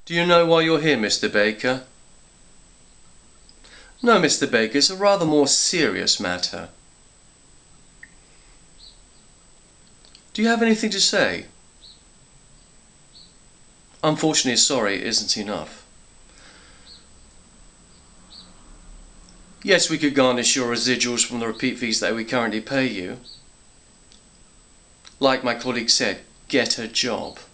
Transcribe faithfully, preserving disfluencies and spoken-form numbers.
Do you know why you're here, Mister Baker? No, Mister Baker, it's a rather more serious matter. Do you have anything to say? Unfortunately, sorry isn't enough. Yes, we could garnish your residuals from the repeat fees that we currently pay you. Like my colleague said, get a job.